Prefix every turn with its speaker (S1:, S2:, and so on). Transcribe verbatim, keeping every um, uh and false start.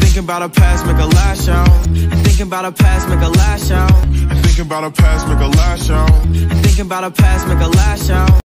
S1: Thinking about a past, make a lash out. Thinking about a past, make a lash out.
S2: Thinking about a past, make a lash out.
S1: Thinking about a past, make a lash out.